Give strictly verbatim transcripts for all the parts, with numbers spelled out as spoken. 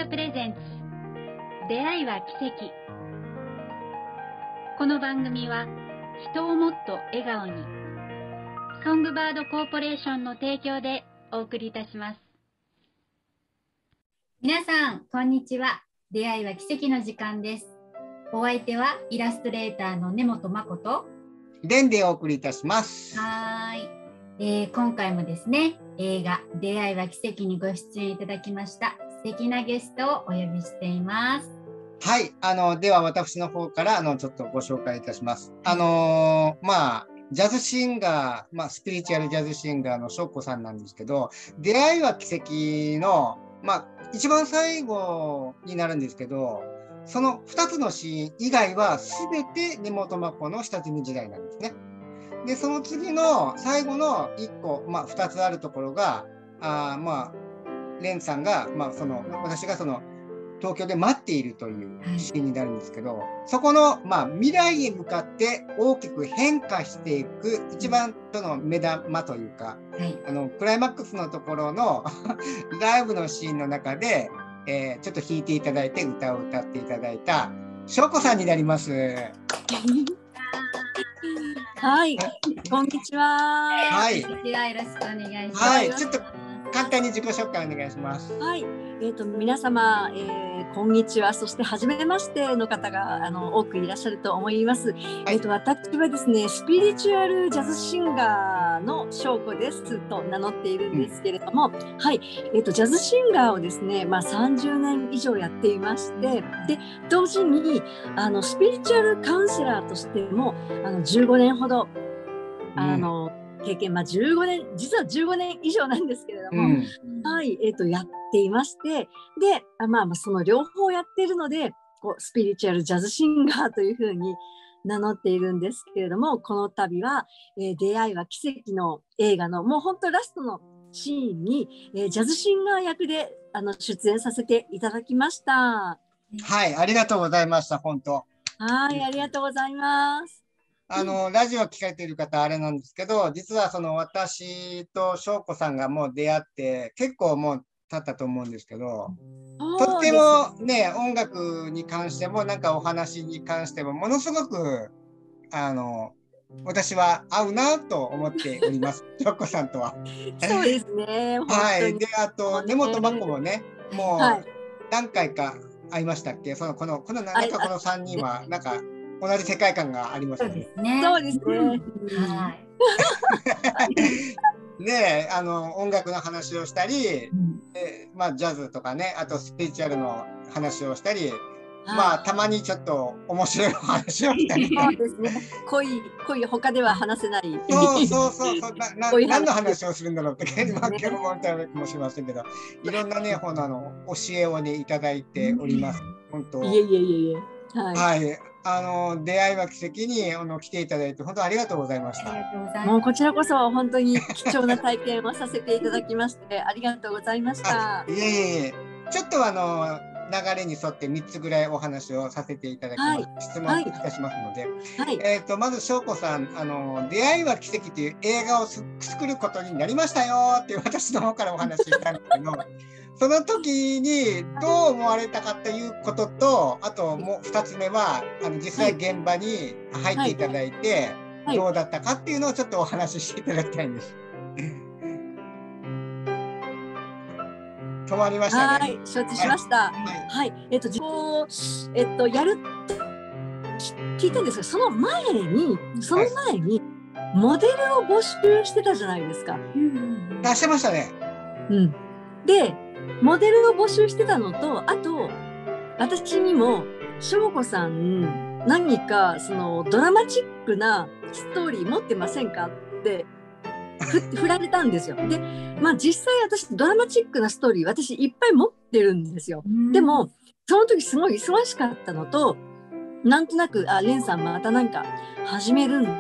プレゼンツ出会いは奇跡。この番組は人をもっと笑顔に、ソングバードコーポレーションの提供でお送りいたします。皆さんこんにちは。出会いは奇跡の時間です。お相手はイラストレーターの根本誠とレンでお送りいたします。 はい、えー、今回もですね、映画出会いは奇跡にご出演いただきました素敵なゲストをお呼びしています。 はい、あのでは私の方からあのちょっとご紹介いたします。あのー、まあジャズシンガー、まあ、スピリチュアルジャズシンガーの翔子さんなんですけど、出会いは奇跡の、まあ、一番最後になるんですけど、そのふたつのシーン以外は全て根本真子の下積み時代なんですね。でその次の最後のいっこ、まあ、ふたつあるところが、あまあレンさんが、まあ、その私がその東京で待っているというシーンになるんですけど、はい、そこの、まあ、未来へ向かって大きく変化していく一番その目玉というか、はい、あのクライマックスのところのライブのシーンの中で、えー、ちょっと弾いていただいて歌を歌っていただいた翔子さんになります。 はい、こんにちは。 はい、よろしくお願いします。 はい、ちょっと簡単に自己紹介お願いします。 はい、えーと、皆様、えー、こんにちは。そして初めましての方があの多くいらっしゃると思います。はい、えーと、私はですね、スピリチュアルジャズシンガーの翔子ですと名乗っているんですけれども、うん、はい、えーと、ジャズシンガーをですね、まあ、さんじゅうねん以上やっていまして、で同時にあのスピリチュアルカウンセラーとしてもあのじゅうごねんほどあの、うん経験、まあ、じゅうごねん、実はじゅうごねん以上なんですけれども、うん、はい、えーと、やっていまして、で、あまあ、まあその両方やっているので、こうスピリチュアルジャズシンガーというふうに名乗っているんですけれども、この度は、えー、出会いは奇跡の映画のもう本当ラストのシーンに、えー、ジャズシンガー役であの出演させていただきました。 はい、ありがとうございました、本当。 はい、ありがとうございます。 あのラジオを聞かれている方あれなんですけど、実はその私と翔子さんがもう出会って結構もう経ったと思うんですけど、とってもね音楽に関してもなんかお話に関してもものすごくあの私は合うなと思っております翔子さんとは。 そうですね。 はい。であと根本真子もねもう何回か会いましたっけ。そのこのこのなんかこのさんにんはなんか同じ世界観がありますよね。 そうですね。 はい。 ね、あの音楽の話をしたり、うん、えまあジャズとかね、あとスピリチュアルの話をしたり、まあたまにちょっと面白い話をしたり、 そうですね。恋恋他では話せない。 そうそうそうそう。なな何の話をするんだろうってまあ結構思ったかもしれませんけど、いろんなねほのあの教えをねいただいております。本当。 いえいえいえいえ。 はい。はいあの出会いは奇跡にあの来ていただいて本当ありがとうございました。 もうこちらこそ本当に貴重な体験をさせていただきましてありがとうございました。 いえいえいえ。ちょっとあの流れに沿ってみっつぐらいお話をさせていただきます。はい、質問いたしますので、はい、えっとまず翔子さんあの出会いは奇跡という映画を作ることになりましたよっていう私の方からお話ししたんですけど。その時にどう思われたかということと、あともうふたつめはあの実際現場に入っていただいてどうだったかっていうのをちょっとお話ししていただきたいんです。止まりましたね。 はい、承知しました。はい、はい、えっと自分えっとやるって聞いたんですが、その前にその前にモデルを募集してたじゃないですか。 出してましたね。 うん。で。モデルを募集してたのと、あと私にも翔子さん何かそのドラマチックなストーリー持ってませんかって振られたんですよ。で、まあ実際私ドラマチックなストーリー私いっぱい持ってるんですよ。でもその時すごい忙しかったのと、なんとなくあレンさんまたなんか始めるんだ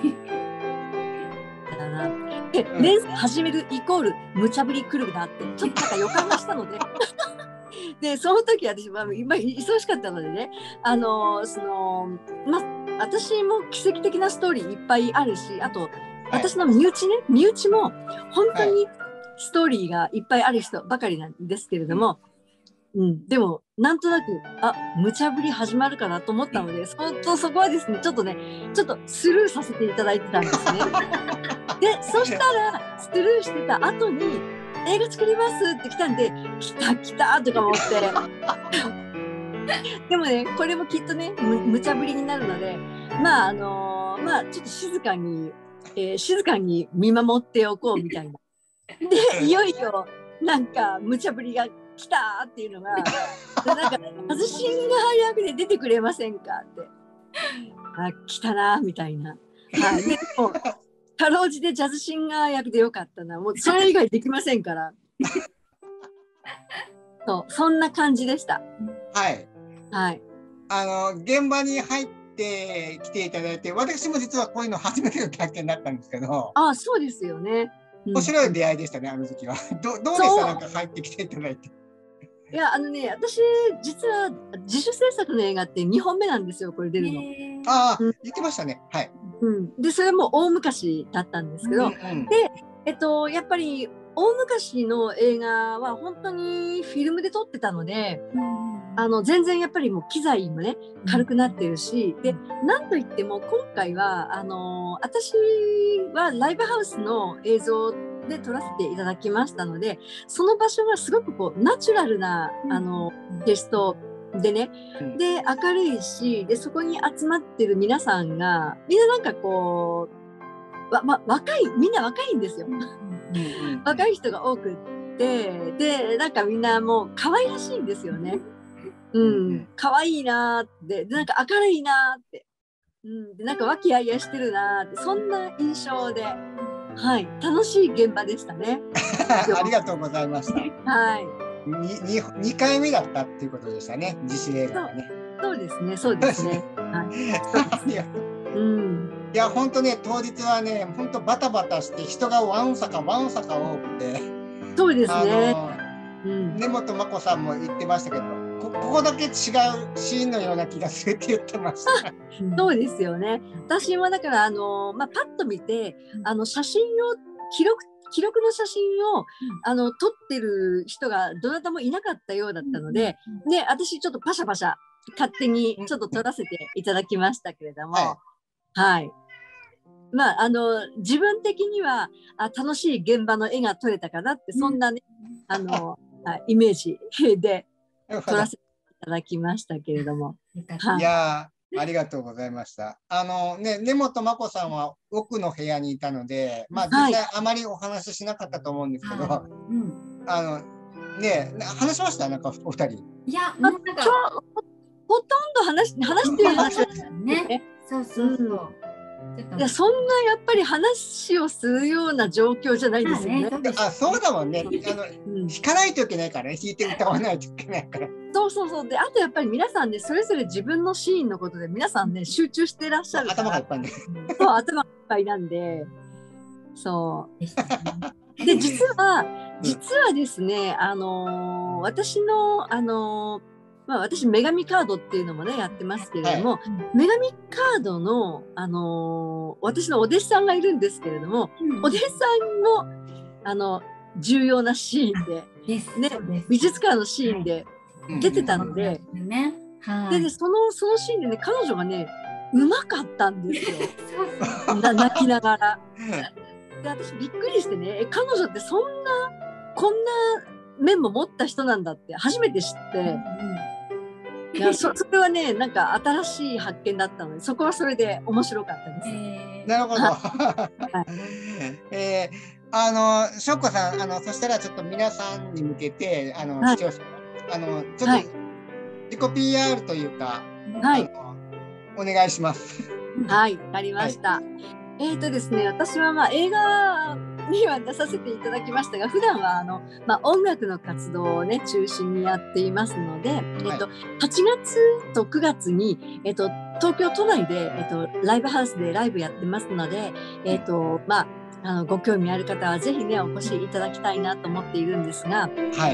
な。で、レンさん始めるイコール無茶ぶり来るなってちょっとなんか予感がしたのででその時私は今忙しかったのでね、あのそのまあ私も奇跡的なストーリーいっぱいあるし、あと私の身内ね、はい、身内も本当にストーリーがいっぱいある人ばかりなんですけれども、 うん、でもなんとなくあ無茶ぶり始まるかなと思ったので、本当そこはですねちょっとねちょっとスルーさせていただいてたんですね。でそしたらスルーしてた後に映画作りますって来たんで、来た来たとか思ってでもねこれもきっとねむ無茶ぶりになるので、まああのー、まあちょっと静かに、えー、静かに見守っておこうみたいな。でいよいよなんか無茶ぶりが来たっていうのが、なんか「ジャズシンガー役で出てくれませんか?」ってあ来たなみたいな。はい、でもかろうじてジャズシンガー役でよかったな、もうそれ以外できませんからそうそんな感じでした。 はいはい、 あの現場に入ってきていただいて、私も実はこういうの初めての体験だったんですけど、 あそうですよね、 うん、面白い出会いでしたね、あの時は。どどうでした？なんか入ってきていただいて。 いやあのね、私実は自主制作の映画ってにほんめなんですよ、これ出るの。 ああ、うん、言ってましたね。はい。 うん、でそれも大昔だったんですけど、うんうん、で、えっと、やっぱり大昔の映画は本当にフィルムで撮ってたので、うん、あの全然やっぱりもう機材もね軽くなってるし、うん、でなんといっても今回はあの私はライブハウスの映像で撮らせていただきましたので、その場所がすごくこうナチュラルなあのゲストでね、で明るいし、でそこに集まってる皆さんがみんななんかこうわ、ま、若いみんな若いんですよ若い人が多くってでなんかみんなもう可愛らしいんですよね。うん可愛いなーってでなんか明るいなーって、うん、でなんか和気あいあいしてるなーって、そんな印象で、はい、楽しい現場でしたねありがとうございました。 はい。 に, にかいめだったっていうことでしたね、自主映画がね。 そうですね、そうですね。 うん。いや本当ね、当日はね、本当バタバタして人がわんさかわんさか多くて、 そうですね。 うん、根本真子さんも言ってましたけど、こ, ここだけ違うシーンのような気がするって言ってました。 そうですよね。私もだからあのまあパッと見てあの写真を記録記録の写真を、うん、あの撮ってる人がどなたもいなかったようだったので、うん、で私ちょっとパシャパシャ勝手にちょっと撮らせていただきましたけれども、はい、はい、まああの自分的にはあ楽しい現場の絵が撮れたかなって、そんなね、うん、あのイメージで撮らせていただきましたけれども、 はい、いやありがとうございました。あのね、根本真子さんは奥の部屋にいたので、まあ、実際あまりお話ししなかったと思うんですけど、はい、うん、あのね、話しました？なんかお二人。 いや、なんかほとんど話話してる話だったね。 そうそうそう。 うん、いやそんなやっぱり話をするような状況じゃないですよね。 あ、そうだもんね。あの、うん、弾かないといけないからね、弾いて歌わないといけないから。 そうそうそう。で、あとやっぱり皆さんね、それぞれ自分のシーンのことで皆さんね、集中してらっしゃるから。 頭がいっぱいね。 そう、頭がいっぱいなんで。そう。で、実は、実はですね、あのー、私の、あのー、まあ、私、女神カードっていうのもね、やってますけれども、はい、女神カードの、あのー、私のお弟子さんがいるんですけれども、うん、お弟子さんも、あの、重要なシーンで、 ですね、美術館のシーンで出てたので、うん、ね、はい、で、ね、その、そのシーンでね、彼女がね、うまかったんですよ。な泣きながら。で、私びっくりしてね、彼女ってそんな、こんな面も持った人なんだって初めて知って、うんいや そ, それはねなんか新しい発見だったので、そこはそれで面白かったです。 えー、なるほど。はいえー、あのしょうこさん、あのそしたらちょっと皆さんに向けてあの、はい、視聴者あのちょっと自己 ピーアール というか、はい、お願いします。 はい、わかりました。はい、えっとですね、私はまあ映画には出させていただきましたが、普段はあの、まあ、音楽の活動をね中心にやっていますので、はい、えっと、はちがつとくがつに、えっと、東京都内で、えっと、ライブハウスでライブやってますので、えっとまあ、あのご興味ある方はぜひねお越しいただきたいなと思っているんですが、はい、え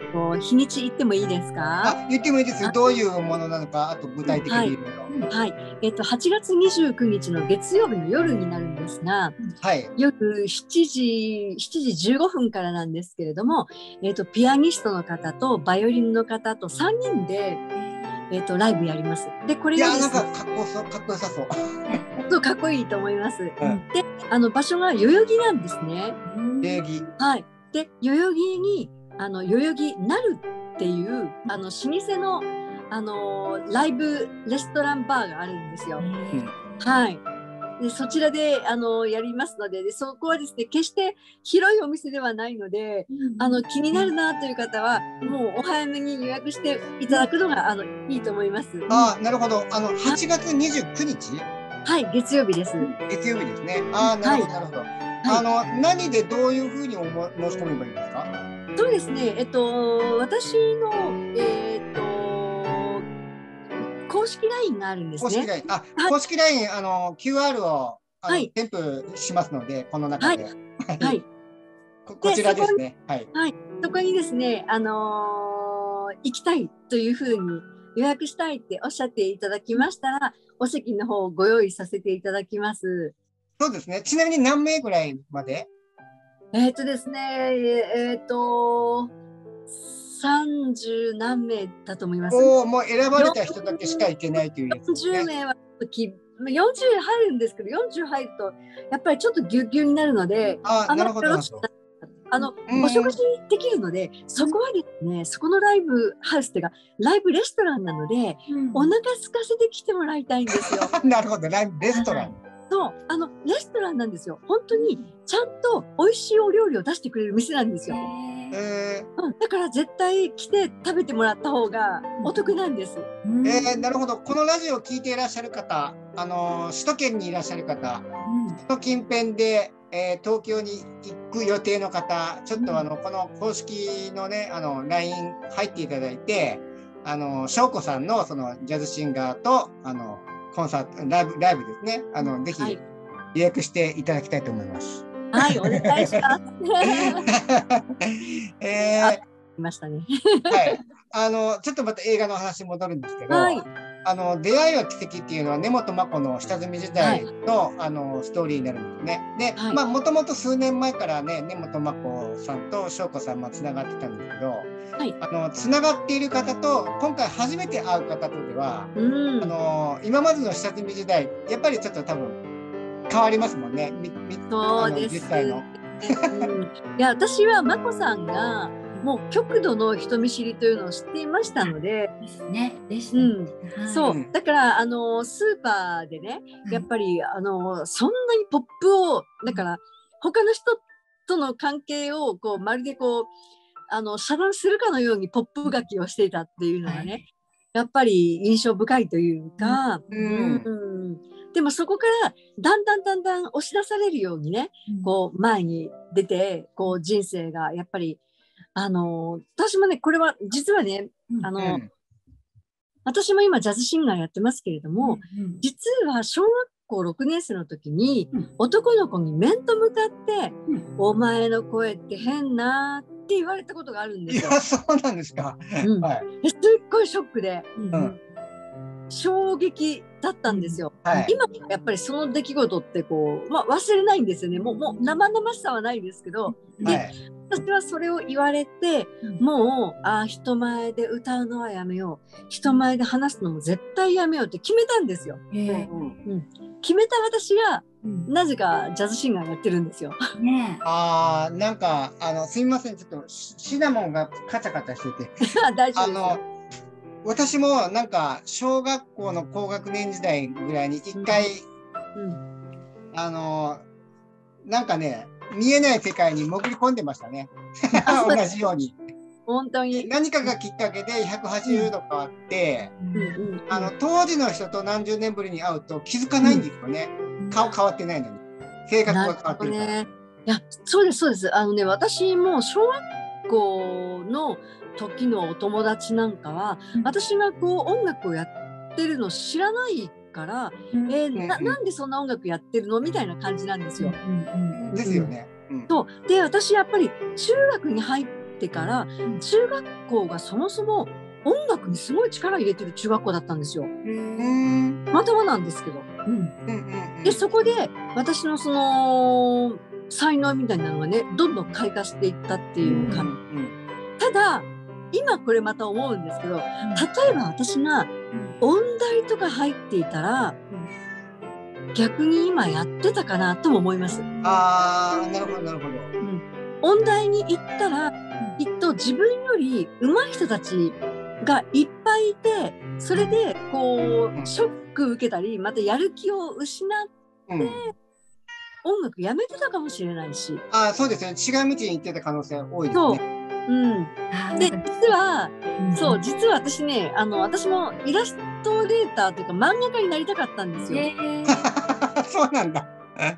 と日にち言ってもいいですか？ あ、言ってもいいですよ。どういうものなのか、あと具体的に言うの。 はい、えっとはちがつにじゅうくにちの月曜日の夜になるんですが、 はい。 夜しちじ、しちじじゅうごふんからなんですけれども、えっとピアニストの方とバイオリンの方とさんにんで、えっとライブやります。で、これいや、なんがですね、 かかっこそう、かっこよさそう。 そうかっこいいと思います。 んで、あの場所が代々木なんですね。 礼儀。 はい。で、代々木にあの代々木なるっていうあの老舗のあのライブレストランバーがあるんですよ。 うんはい。でそちらであのやりますので、でそこはですね、決して広いお店ではないので、あの気になるなという方はもうお早めに予約していただくのがあのいいと思います。 ああ、なるほど。あの、はちがつにじゅうくにちはい、月曜日です。 月曜日ですね。ああ、なるほど、なるほど。あの、何でどういうふうにおも申し込めばいいですか？ そうですね、えっと、私の、えっと、公式 ライン があるんです公式ね。 ライン。あ、 はい公式 ライン、あの、キューアール を、あの、 はい添付しますので、この中で。 はいはいここちらですね。はい。 はい、そこにですね、あのー行きたいというふうに予約したいっておっしゃっていただきましたら、お席の方をご用意させていただきます。 そうですね。ちなみに何名ぐらいまで？ えっとですね、えっと、さんじゅう何名だと思います。 おお、もう選ばれた人だけしか行けないというやつですよんじゅうね。 名はきよんじゅう入るんですけど、よんじゅう入るとやっぱりちょっとぎゅうぎゅうになるので、 ああ、 あまりなるほど、なるほど。 よろしくない。あの、 うんお食事できるので、そこはですね、そこのライブハウスっていうか、ライブレストランなので、お腹空かせて来てもらいたいんですよ。 なるほど、ライブレストラン。 そう、あのレストランなんですよ。本当にちゃんと美味しいお料理を出してくれる店なんですよ。 えうん、だから絶対来て食べてもらった方がお得なんです。 ーえーなるほど。このラジオを聞いていらっしゃる方、あのー首都圏にいらっしゃる方、その近辺で、えー東京に行く予定の方、ちょっとあのこの公式のね、あの ライン 入っていただいて、あの翔子さんのそのジャズシンガーとあのコンサートライブライブですね。あのぜひはい予約していただきたいと思います。 はい、お願いします。 えーあいましたね。 はい、あのちょっとまた映画の話に戻るんですけど、 はいあの出会いは奇跡っていうのは根本真子の下積み時代の、あのストーリーになるんですね。で、 はいまあもともと数年前からね根本真子さんと翔子さんもつながってたんですけど、 はいあのつながっている方と今回初めて会う方とでは、 うんあの今までの下積み時代やっぱりちょっと多分変わりますもんね。みみそうです。 あの実際の。 うん、いや私は眞子さんがもう極度の人見知りというのを知っていましたので、 ですね。でしたうんね。はいそううんだからあのスーパーでね、 いやっぱりあのそんなにポップをだから他の人との関係をこうまるでこうあの遮断するかのようにポップ書きをしていたっていうのがね、 はいやっぱり印象深いというか、 うんうんでもそこからだんだんだんだん押し出されるようにね、こう前に出てこう人生がやっぱりあの私もねこれは実はねうんあの、 うん私も今ジャズシンガーやってますけれども、 うん実は小学校ろくねん生の時にうん男の子に面と向かってうん 「お前の声って変な」って言われたことがあるんですよ。 いやそうなんですか。 うんはい。 ですっごいショックでうんうん衝撃だったんですよ。 はい。 今やっぱりその出来事ってこう、まあ、忘れないんですよね。もうもう生々しさはないですけど、ではい。 私はそれを言われて、もうあ人前で歌うのはやめよう、人前で話すのも絶対やめようって決めたんですよ。 えーうん決めた私がうんなぜかジャズシンガーやってるんですよ。 ねああ、なんか、あの、すみません、ちょっとシシナモンがカチャカチャしてて。 大丈夫ですあの、私もなんか、小学校の高学年時代ぐらいに一回、 うんあの、なんかね、見えない世界に潜り込んでましたね。 あそう同じように。 本当に。 何かがきっかけでひゃくはちじゅうど変わって、 うんうんあの、当時の人と何十年ぶりに会うと気づかないんですよね。顔変わってないのに。性格が変わってるから。 ね。いや、そうです、そうです。あのね、私も小学校の時のお友達なんかは、 うん私がこう音楽をやってるの知らないから、 うんえーなうんうんなんでそんな音楽やってるのみたいな感じなんですよ。 うんうんですよね。うん。 そうで私やっぱり中学に入っってから中学校がそもそも音楽にすごい力入れてる中学校だったんですよ。 うんまたまなんですけど。 うんうんうんでそこで私のその才能みたいなのがねどんどん開花していったっていううん感じ。ただ今これまた思うんですけど、例えば私が音大とか入っていたら逆に今やってたかなとも思います。 ああ、なるほどなるほど。 うん、音大に行ったらきっと自分より上手い人たちがいっぱいいて、それでこうショック受けたりまたやる気を失ってうん、 音楽やめてたかもしれないし。 ああ、そうですね。違う道に行ってた可能性多いですそう、 ね。 うん、で実は、 うんそう実は私ねあの私もイラストレーターというか漫画家になりたかったんですよ。 えーそうなんだ。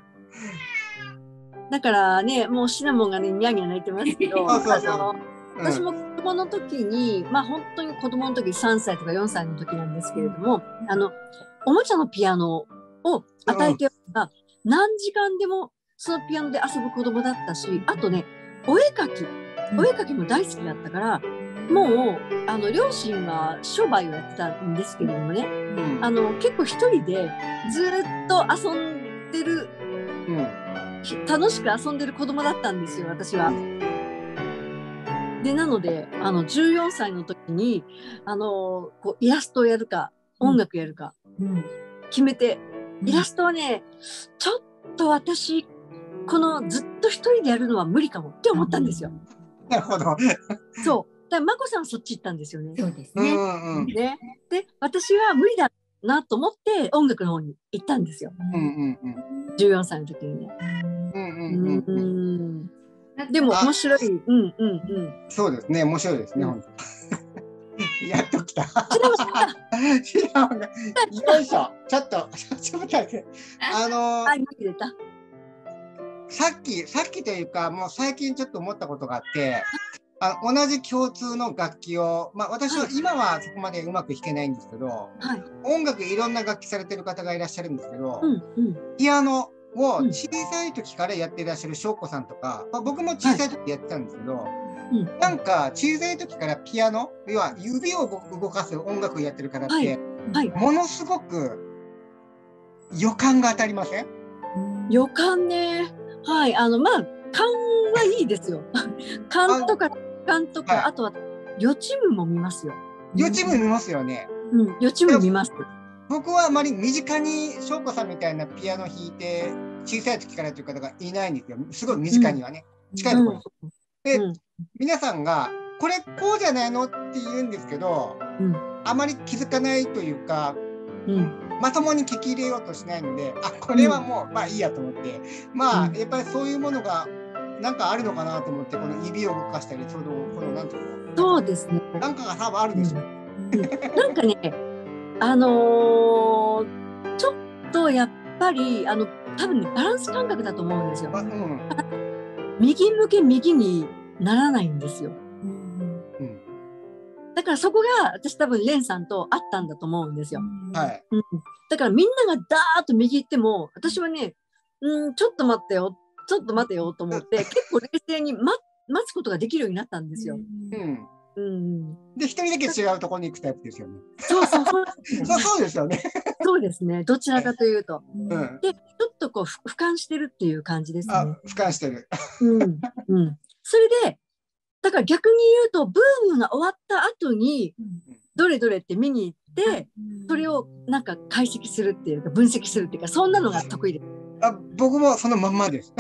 だからねもうシナモンがねニャーニャー泣いてますけどそうそうそうあのうん私も子供の時に、まあ本当に子供の時さんさいとかよんさいの時なんですけれども、あのおもちゃのピアノを与えてば、何時間でもそのピアノで遊ぶ子供だったし、あとねお絵描きお絵描きも大好きだったから、もうあの両親は商売をやってたんですけれどもね、 うんあの結構一人でずっと遊んでる、 うん楽しく遊んでる子供だったんですよ私は。でなのであのじゅうよんさいの時にあのこうイラストをやるか音楽やるかうん決めて、イラストはねちょっと私このずっと一人でやるのは無理かもって思ったんですよ。 なるほど。 そうだから眞子さんそっち行ったんですよね。 そうですね。 うんうんねで私は無理だなと思って音楽の方に行ったんですよ。 うんうんうんじゅうよんさいの時にね。 うんうんううんうんんでも面白い。うんうんうん。 そうですね。面白いですね。 うん本当やっときた。 シナモンがシナモンがよいしょ。ちょっとちょっと待って。あのあ、今入れた。 さっきさっきというかもう最近ちょっと思ったことがあって。あ同じ共通の楽器を、まあ、私は今はそこまでうまく弾けないんですけど、 はい。 音楽いろんな楽器されてる方がいらっしゃるんですけど、 うんうん。 ピアノを小さい時からやっていらっしゃる翔子さんとか、まあ、僕も小さい時やってたんですけど、 うんなんか小さい時からピアノ要は指を動かす音楽をやってる方って、 はいはい。 ものすごく予感が当たりません？ 予感ね。はい。あの、まあ、勘はいいですよ。勘とか、勘とか、 はいあとは予知夢も見ますよ。 予知夢見ますよね。 うん、予知夢見ます。 僕はあまり身近に翔子さんみたいなピアノ弾いて小さい時からという方がいないんですよ。すごい身近にはね、近いところに。で、 うん皆さんがこれこうじゃないのって言うんですけど、 うんあまり気づかないというか、 うんまともに聞き入れようとしないので、あこれはもう、まあいいやと思って、まあうんやっぱりそういうものがなんかあるのかなと思って、この指を動かしたり、そのこのなんていうの、 そうですね。 なんかが多分あるでしょう。 うんなんかね、あのーちょっとやっぱりあの多分ねバランス感覚だと思うんですよ。 まあうん右向け右にならないんですよ。 うんだからそこが私多分レンさんとあったんだと思うんですよ。 はいうん、だからみんながダーッと右行っても私はね、うん、ちょっと待ってよちょっと待てよと思って結構冷静に待待つことができるようになったんですよ。 うんうん、 で一人だけ違うところに行くタイプですよね。 そうそうそうそうそうですよね。 そうですね。どちらかというと。 うん。 で、ちょっとこうふ俯瞰してるっていう感じですあね。 俯瞰してる。 うんうん。それで、だから逆に言うとブームが終わった後にどれどれって見に行ってそれをなんか解析するっていうか分析するっていうかそんなのが得意です。 あ僕もそのまんまです。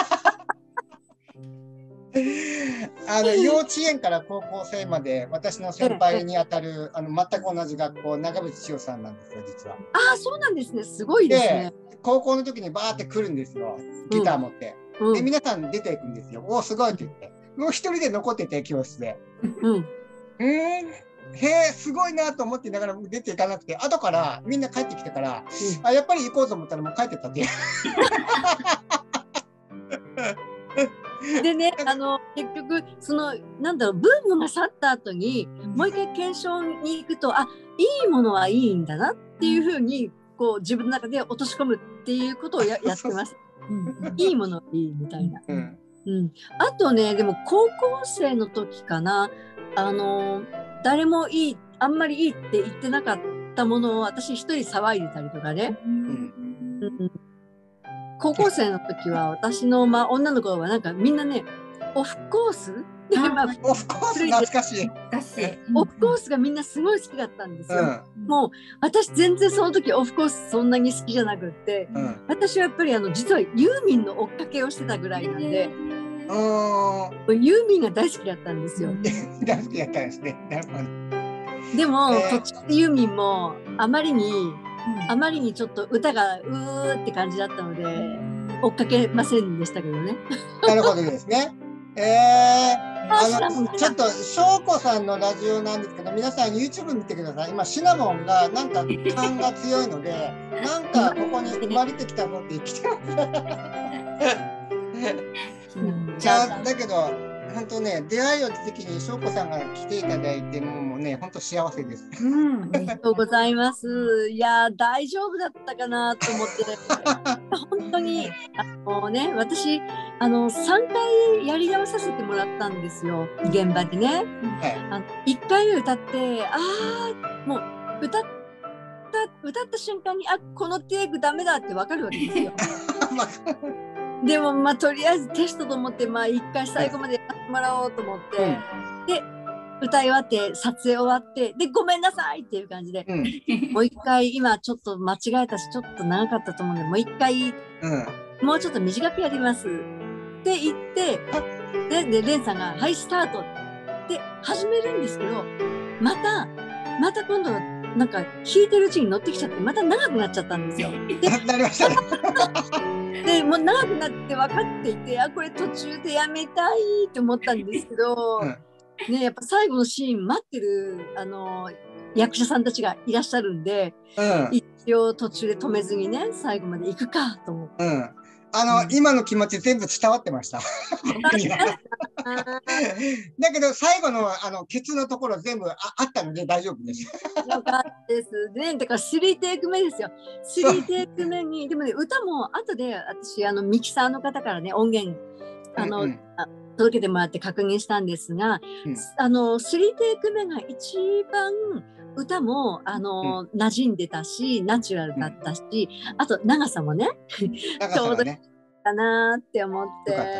あの幼稚園から高校生まで私の先輩にあたるあの全く同じ学校長渕千代さんなんですよ実は。 ああそうなんですね。すごいですね。 で高校の時にバーって来るんですよギター持って。 うんで皆さん出ていくんですよ。おおすごいって言って。もう一人で残ってて教室で。 うん。 うーんへえすごいなと思っていながら出ていかなくて後からみんな帰ってきてから、うん、あやっぱり行こうと思ったらもう帰ってったっていう。 でね、あの結局そのなんだろうブームが去った後にもう一回検証に行くとあいいものはいいんだなっていうふうにこう自分の中で落とし込むっていうことを や, やってます。いいものはいいみたいな。 うんうん、あとねでも高校生の時かな、あの誰もいいあんまりいいって言ってなかったものを私一人騒いでたりとかね、うんうん、高校生の時は私の、まあ、女の子はなんかみんなねオフコースで、まあ、 オフコース懐かしい。 オフコースがみんなすごい好きだったんですよ、うん、もう私全然その時オフコースそんなに好きじゃなくって、うん、私はやっぱりあの実はユーミンの追っかけをしてたぐらいなんで、ユーミンが大好きだったんですよ。 大好きだったんですね。なるほど。 でも、えー、途中でユーミンもあまりに、うん、あまりにちょっと歌がうーって感じだったので追っかけませんでしたけどね。 なるほどですね。えー、あのちょっと翔子さんのラジオなんですけど、皆さん YouTube 見てください。今シナモンがなんか感が強いのでなんかここに生まれてきたぞって言ってますいやだけど本当ね、出会いを奇跡に翔子さんが来ていただいてもうね本当幸せです。 うん、ありがとうございます。いや大丈夫だったかなと思って本当にあのね私あのさんかいやり直させてもらったんですよ現場でね、はい、あのいっかいめ歌ってああもう歌った歌った瞬間にあこのテイクダメだってわかるわけですよでもまあとりあえずテストと思ってまあ一回最後までやってもらおうと思って、うん、で歌い終わって撮影終わってでごめんなさいっていう感じで、うん、もう一回今ちょっと間違えたしちょっと長かったと思うんでもう一回、うん、もうちょっと短くやりますって言ってででレンさんがはいスタートって始めるんですけどまたまた今度なんか弾いてるうちに乗ってきちゃってまた長くなっちゃったんですよ。 なりましたねでもう長くなって分かっていてあこれ途中でやめたいって思ったんですけど、うんね、やっぱ最後のシーン待ってるあの役者さんたちがいらっしゃるんで、うん、一応途中で止めずにね最後まで行くかと思って、うん、 あの、うん、今の気持ち全部伝わってましただけど最後のあのケツのところ全部 あ, あったので大丈夫ですよかったですね。だからスリーテイク目ですよ。スリーテイク目にでもね歌も後で私あのミキサーの方からね音源あの、うんうん、届けてもらって確認したんですが、うん、あのスリーテイク目が一番歌もあの、うん、馴染んでたしナチュラルだったし、うん、あと長さもねちょうどいいかなって思って。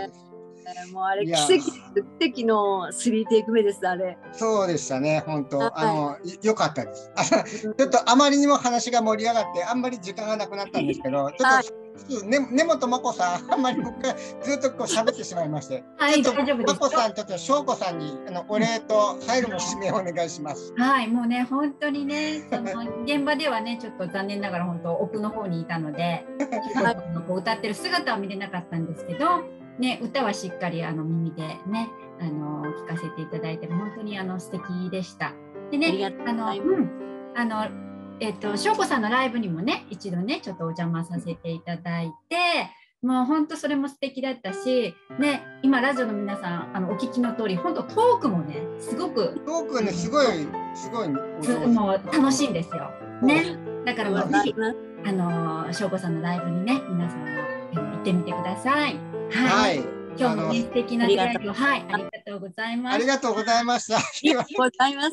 もうあれ奇跡奇跡のスリーテイク目ですあれ。 そうでしたね本当、はい、あの良かったです。ちょっとあまりにも話が盛り上がってあんまり時間がなくなったんですけど、ちょっと、ね、根本真子さんあんまり僕がずっとこう喋ってしまいまして、はい、ちょっと真子さんちょっと翔子さんにあのお礼と最後の締めをお願いします。 はいもうね本当にねその現場ではねちょっと残念ながら本当奥の方にいたのでこう歌ってる姿は見れなかったんですけど。ね、歌はしっかりあの耳でねあの聞かせていただいて本当にあの素敵でした。でねあのうんあのえっと翔子さんのライブにもね一度ねちょっとお邪魔させていただいてもう本当それも素敵だったしね今ラジオの皆さんあのお聞きの通り本当トークもねすごくトークねすごいすごいもう楽しいんですよ。ねだからもうぜひあの翔子さんのライブにね皆さんも行ってみてください。はい、はい、今日も、ね、素敵な出会いを、はい、ありがとうございます。 ありがとうございました。ありがとうございます。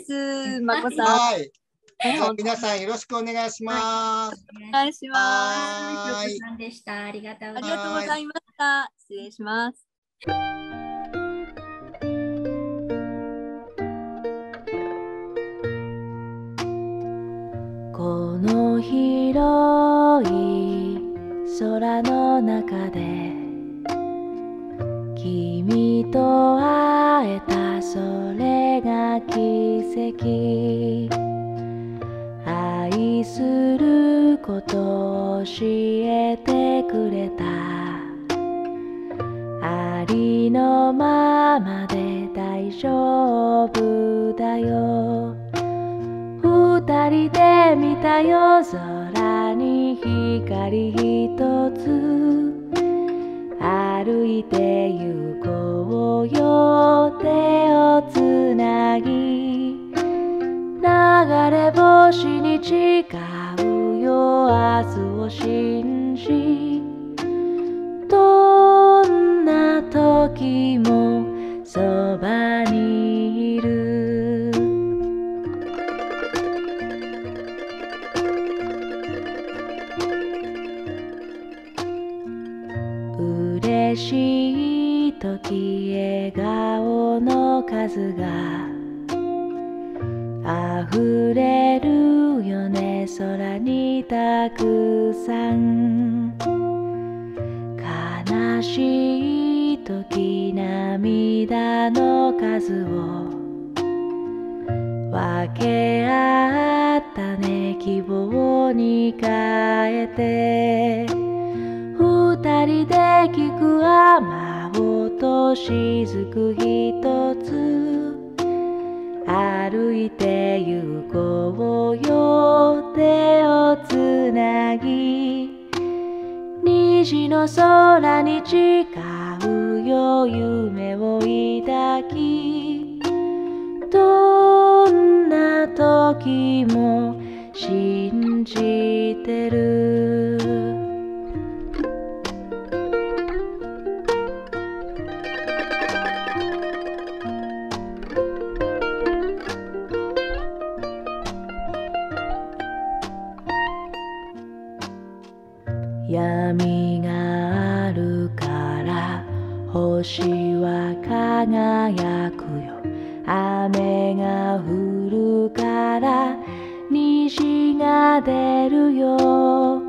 まこさん。 はい。皆さんよろしくお願いします。 お願いします。 はい。さんでした。ありがとうございます。ありがとうございました。失礼します。 この広い空の中で君と会えたそれが奇跡愛することを教えてくれたありのままで大丈夫だよ二人で見た夜空に光一つ歩いて行こうよ手をつなぎ流れ星に誓うよ明日を信じどんな時時もそばにいる。嬉しい時笑顔の数が溢れるよね、空にたくさん。悲しい時涙の数を分け合ったね、希望に変えて。二人で聞く雨音雫一つ、歩いて行こうよ手をつなぎ。虹の空に誓うよ夢を抱き。どんな時も信じてる。闇があるから星は輝くよ、雨が降るから虹が出るよ。